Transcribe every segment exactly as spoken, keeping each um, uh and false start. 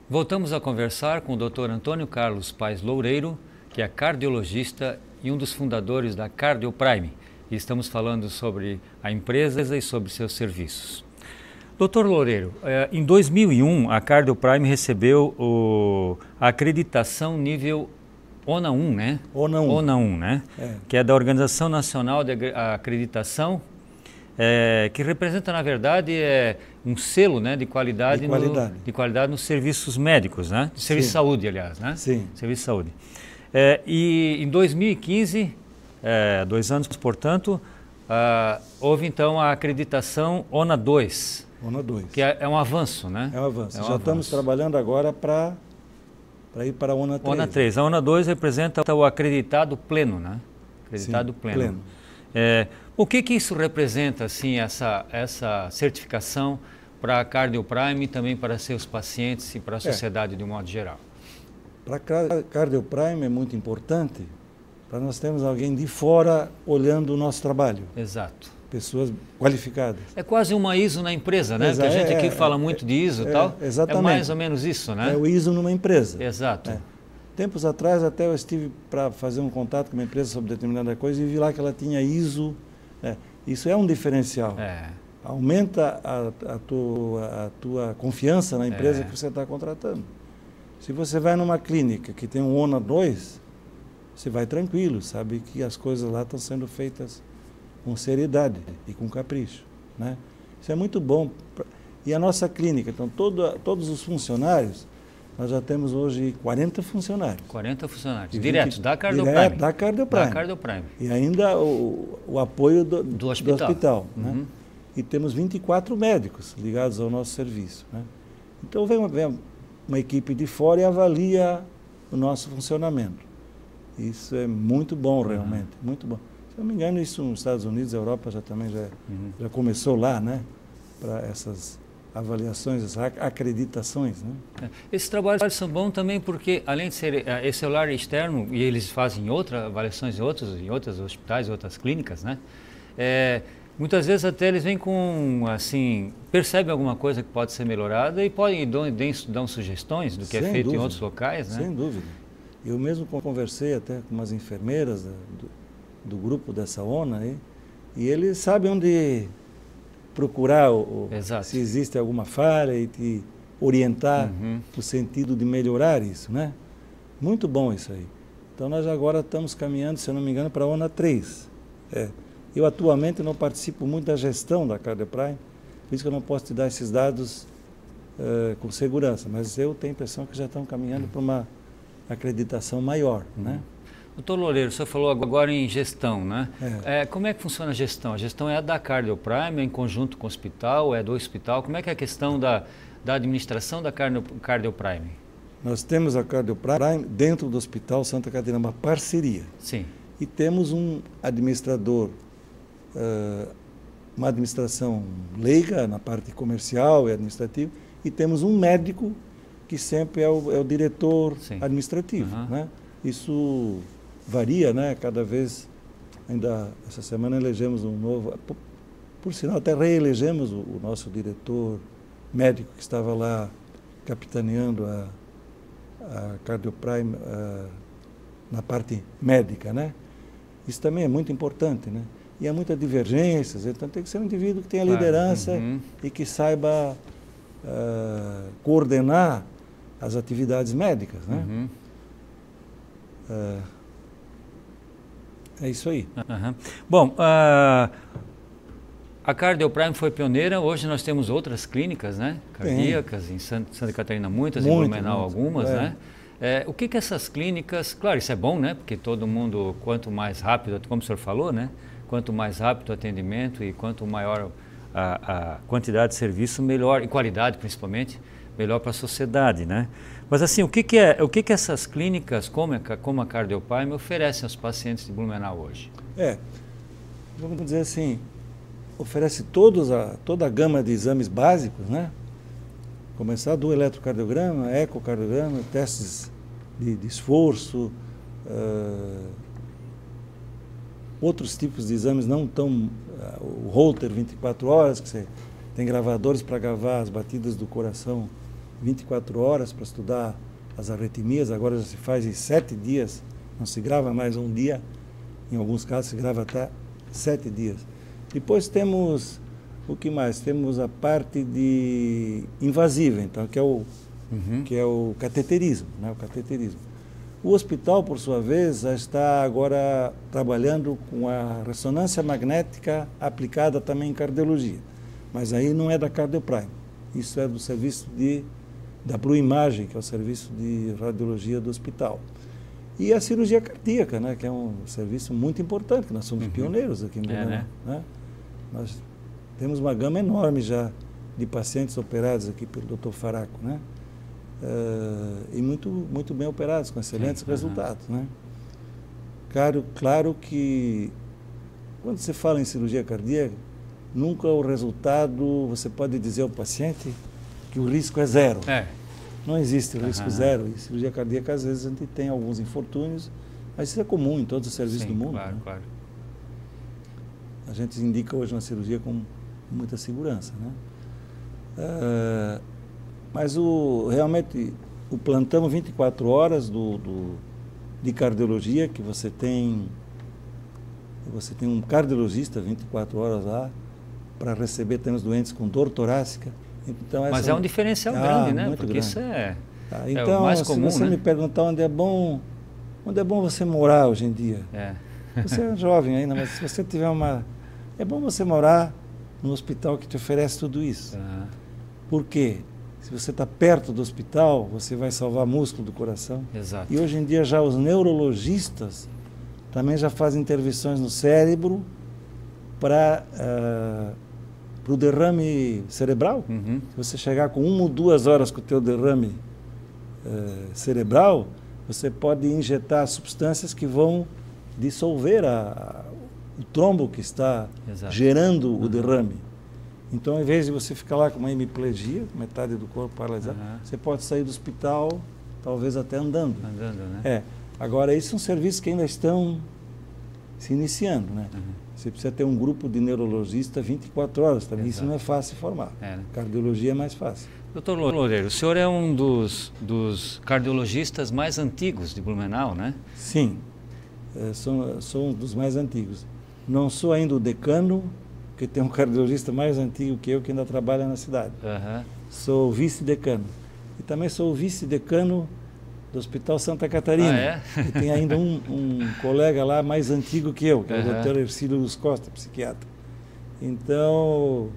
Voltamos a conversar com o doutor Antônio Carlos Paes Loureiro, que é cardiologista e um dos fundadores da CardioPrime. E estamos falando sobre a empresa e sobre seus serviços. doutor Loureiro, em dois mil e um a CardioPrime recebeu o, a acreditação nível O N A um, né? O N A um. O N A um, né? É. Que é da Organização Nacional de Acreditação, é, que representa, na verdade, é um selo, né, de qualidade, de qualidade. No, de qualidade nos serviços médicos, né? De serviço de saúde, aliás, né? Sim. Serviço de saúde. É, e em dois mil e quinze, é, dois anos, portanto, ah, houve então a acreditação O N A dois. O N A dois. Que é, é um avanço, né? É um avanço. É um Já avanço. estamos trabalhando agora para ir para a O N A três. O N A três. A O N A dois representa o acreditado pleno, né? Acreditado Sim, pleno. pleno. É, o que que isso representa, assim, essa, essa certificação para a CardioPrime e também para seus pacientes e para a sociedade é. de um modo geral? Para a CardioPrime é muito importante para nós termos alguém de fora olhando o nosso trabalho. Exato. Pessoas qualificadas. É quase uma I S O na empresa, né? Exato, Porque a gente aqui é, fala é, muito de I S O e é, tal. Exatamente. É mais ou menos isso, né? É o I S O numa empresa. Exato. É. Tempos atrás até eu estive para fazer um contato com uma empresa sobre determinada coisa e vi lá que ela tinha I S O. É. Isso é um diferencial. É. Aumenta a, a, tua, a tua confiança na empresa É. que você está contratando. Se você vai numa clínica que tem um O N A dois, você vai tranquilo, sabe que as coisas lá estão sendo feitas com seriedade e com capricho, né? Isso é muito bom. E a nossa clínica, então, todo, todos os funcionários, nós já temos hoje quarenta funcionários. quarenta funcionários. E Diretos vinte, da CardioPrime. Direto da CardioPrime. Da CardioPrime. E ainda o, o apoio do, do hospital. Do hospital uhum. né? E temos vinte e quatro médicos ligados ao nosso serviço, né? Então vem uma, vem uma equipe de fora e avalia o nosso funcionamento. Isso é muito bom, realmente, uhum. muito bom. Se não me engano, isso nos Estados Unidos, a Europa já também já, uhum. já começou lá, né? Para essas avaliações, essas acreditações, né? Esses trabalhos são bons também porque, além de ser esse olhar externo, e eles fazem outras avaliações em outros, em outros hospitais, outras clínicas, né? É, muitas vezes até eles vêm com, assim, percebem alguma coisa que pode ser melhorada e podem dão, dão sugestões do que Sem é feito dúvida. em outros locais, né? Sem dúvida. Eu mesmo conversei até com umas enfermeiras do, do grupo dessa O N A aí, e eles sabem onde procurar o, se existe alguma falha e te orientar uhum. no sentido de melhorar isso, né? Muito bom isso aí. Então nós agora estamos caminhando, se eu não me engano, para a O N A três. É. Eu atualmente não participo muito da gestão da CardioPrime, por isso que eu não posso te dar esses dados uh, com segurança, mas eu tenho a impressão que já estão caminhando para uma acreditação maior, uhum. né? Doutor Loureiro, você falou agora em gestão, né? É. É, como é que funciona a gestão? A gestão é da CardioPrime, é em conjunto com o hospital, é do hospital? Como é que é a questão da, da administração da CardioPrime? Nós temos a CardioPrime dentro do Hospital Santa Catarina, uma parceria. Sim. E temos um administrador, uh, uma administração leiga na parte comercial e administrativa, e temos um médico que sempre é o, é o diretor Sim. administrativo, uhum. né? Isso varia, né? Cada vez, ainda essa semana elegemos um novo, por, por sinal até reelegemos o, o nosso diretor médico que estava lá capitaneando a, a CardioPrime a, na parte médica, né? Isso também é muito importante, né? E há muitas divergências, então tem que ser um indivíduo que tenha liderança uhum. e que saiba uh, coordenar as atividades médicas, né? Uhum. Uh, é isso aí. Uhum. Bom, uh, a CardioPrime foi pioneira, hoje nós temos outras clínicas, né? Cardíacas, Tem. em Santa, Santa Catarina muitas, muito, em Blumenau muito. algumas, é. né? É, o que que essas clínicas, claro, isso é bom, né? Porque todo mundo, quanto mais rápido, como o senhor falou, né? Quanto mais rápido o atendimento e quanto maior a, a quantidade de serviço, melhor, e qualidade principalmente, melhor para a sociedade, né? Mas assim, o que que é, o que que essas clínicas, como a, como a CardioPrime, oferecem aos pacientes de Blumenau hoje? É, vamos dizer assim, oferece todos a, toda a gama de exames básicos, né? Começar do eletrocardiograma, ecocardiograma, testes de, de esforço, uh, outros tipos de exames não tão, uh, o Holter vinte e quatro horas, que você tem gravadores para gravar as batidas do coração vinte e quatro horas para estudar as arritmias, agora já se faz em sete dias, não se grava mais um dia, em alguns casos se grava até sete dias. Depois temos, o que mais? Temos a parte de invasiva, então, que é o, uhum. que é o cateterismo, né? O cateterismo. O hospital, por sua vez, já está agora trabalhando com a ressonância magnética aplicada também em cardiologia, mas aí não é da CardioPrime, isso é do serviço de, da Blue Imaging, que é o serviço de radiologia do hospital. E a cirurgia cardíaca, né, que é um serviço muito importante, que nós somos uhum. pioneiros aqui em Blumenau. É, né? Né? Nós temos uma gama enorme já de pacientes operados aqui pelo doutor Faraco, né? Uh, e muito, muito bem operados, com excelentes Sim, resultados. Uhum. Né? Claro, claro que quando você fala em cirurgia cardíaca, nunca o resultado, você pode dizer ao paciente que o risco é zero. É. Não existe o risco uhum. zero. E cirurgia cardíaca, às vezes, a gente tem alguns infortúnios, mas isso é comum em todos os serviços Sim, do mundo. Claro, né? claro. A gente indica hoje uma cirurgia com muita segurança. Né? Uh, Mas o, realmente o plantão vinte e quatro horas do, do, de cardiologia, que você tem, você tem um cardiologista vinte e quatro horas lá para receber também os doentes com dor torácica. Então, Mas é um diferencial ah, grande, né? Porque grande. Isso é, ah, então, é o mais comum, se você né? me perguntar onde é bom, onde é bom você morar hoje em dia. É. Você é jovem ainda, mas se você tiver uma... É bom você morar num hospital que te oferece tudo isso. Uhum. Por quê? Se você está perto do hospital, você vai salvar músculo do coração. Exato. E hoje em dia já os neurologistas também já fazem intervenções no cérebro para uh, o derrame cerebral. Uhum. Se você chegar com uma ou duas horas com o teu derrame uh, cerebral, você pode injetar substâncias que vão dissolver a, a, o trombo que está Exato. Gerando uhum. o derrame. Então, ao invés de você ficar lá com uma hemiplegia, metade do corpo paralisado, uhum. você pode sair do hospital, talvez até andando. Andando, né? É. Agora, esses são serviços que ainda estão se iniciando, né? Uhum. Você precisa ter um grupo de neurologistas vinte e quatro horas, também Exato. Isso não é fácil de formar. É, né? Cardiologia é mais fácil. Doutor Loureiro, o senhor é um dos, dos cardiologistas mais antigos de Blumenau, né? Sim, é, sou, sou um dos mais antigos. Não sou ainda o decano, porque tem um cardiologista mais antigo que eu que ainda trabalha na cidade. Uhum. Sou vice-decano. E também sou vice-decano do Hospital Santa Catarina. Ah, é? E tem ainda um, um colega lá mais antigo que eu, que uhum. é o doutor Ercílio Luz Costa, psiquiatra. Então,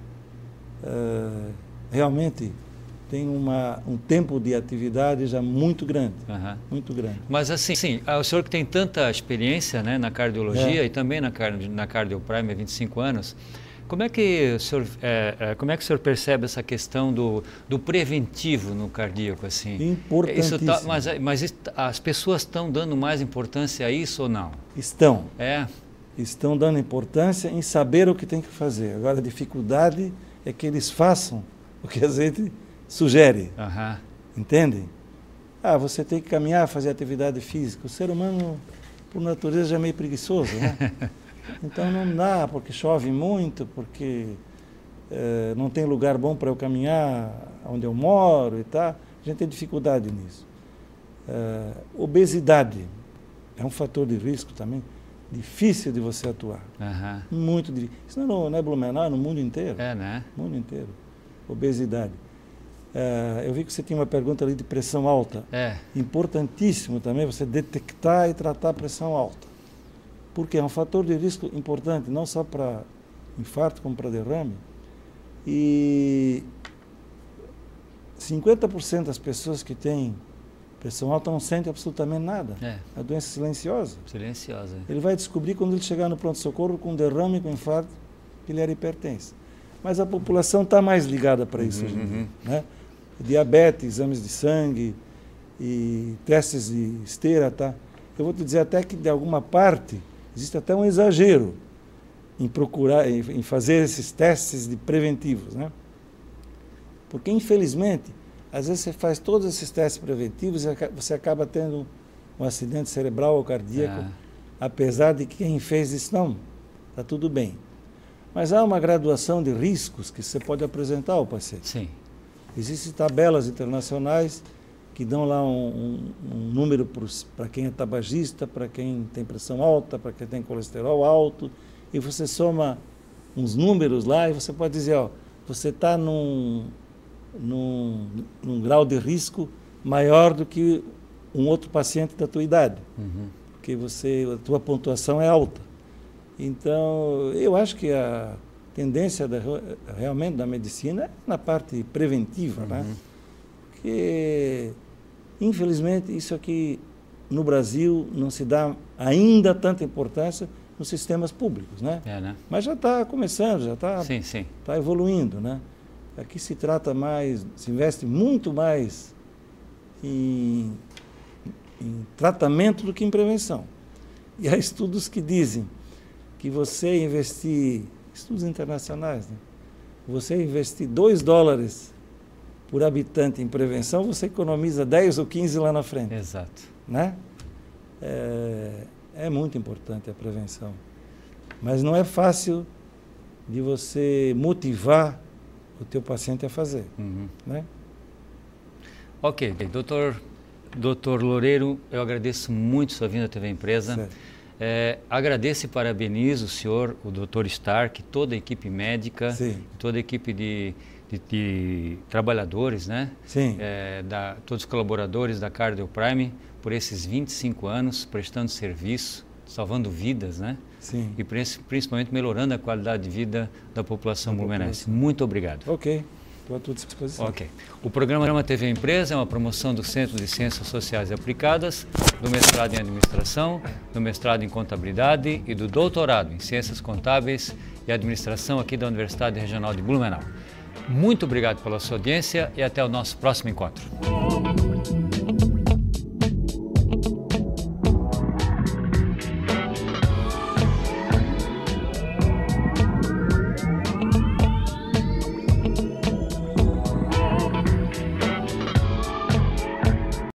uh, realmente tem uma, um tempo de atividade já muito grande, uhum. muito grande. Mas assim, sim, o senhor que tem tanta experiência, né, na cardiologia é. E também na, na CardioPrime há vinte e cinco anos, como é que o senhor, é, é, como é que o senhor percebe essa questão do, do preventivo no cardíaco? Assim? Importantíssimo. Isso tá, mas mas as pessoas estão dando mais importância a isso ou não? Estão. É. Estão dando importância em saber o que tem que fazer. Agora, a dificuldade é que eles façam o que a gente sugere. Uhum. Entende? Ah, você tem que caminhar, fazer atividade física. O ser humano, por natureza, já é meio preguiçoso, né? Então não dá, porque chove muito, porque eh, não tem lugar bom para eu caminhar onde eu moro e tal. A gente tem dificuldade nisso. Eh, obesidade é um fator de risco também, difícil de você atuar. Uhum. Muito difícil. Isso não é Blumenau, é no mundo inteiro. É, né? No mundo inteiro. Obesidade. Eh, eu vi que você tinha uma pergunta ali de pressão alta. É. Importantíssimo também você detectar e tratar a pressão alta. Porque é um fator de risco importante, não só para infarto, como para derrame. E cinquenta por cento das pessoas que têm pressão alta não sentem absolutamente nada. É. É a doença silenciosa. Silenciosa. Ele vai descobrir quando ele chegar no pronto-socorro com derrame, com infarto, que ele era hipertenso. Mas a população está mais ligada para isso uhum, hoje em dia. Né? Diabetes, exames de sangue e testes de esteira, tá? Eu vou te dizer até que, de alguma parte, existe até um exagero em procurar, em, em fazer esses testes de preventivos, né? Porque, infelizmente, às vezes você faz todos esses testes preventivos e você acaba tendo um acidente cerebral ou cardíaco, ah. apesar de que quem fez isso, não, está tudo bem. Mas há uma graduação de riscos que você pode apresentar ao paciente. Sim. Existem tabelas internacionais que dão lá um, um, um número para quem é tabagista, para quem tem pressão alta, para quem tem colesterol alto, e você soma uns números lá e você pode dizer, ó, você está num, num, num grau de risco maior do que um outro paciente da tua idade, uhum. porque você, a tua pontuação é alta. Então, eu acho que a tendência da, realmente da medicina é na parte preventiva, uhum. né? Porque, infelizmente, isso aqui no Brasil não se dá ainda tanta importância nos sistemas públicos, né? É, né? Mas já está começando, já está tá evoluindo, né? Aqui se trata mais, se investe muito mais em, em tratamento do que em prevenção. E há estudos que dizem que você investir, estudos internacionais, né? Você investir dois dólares por habitante em prevenção, você economiza dez ou quinze lá na frente. Exato. Né? É, é muito importante a prevenção. Mas não é fácil de você motivar o teu paciente a fazer. Uhum. Né? Ok, doutor, doutor Loureiro, eu agradeço muito sua vinda à T V Empresa. É, agradeço e parabenizo o senhor, o doutor Stark, toda a equipe médica, Sim. toda a equipe de, de, de trabalhadores, né? Sim. É, da, todos os colaboradores da Cardio Prime, por esses vinte e cinco anos prestando serviço, salvando vidas, né? Sim. E principalmente melhorando a qualidade de vida da população blumenense. Muito obrigado. Ok. Estou à tua disposição. Ok. O programa T V Empresa é uma promoção do Centro de Ciências Sociais e Aplicadas, do mestrado em Administração, do mestrado em Contabilidade e do doutorado em Ciências Contábeis e Administração aqui da Universidade Regional de Blumenau. Muito obrigado pela sua audiência e até o nosso próximo encontro.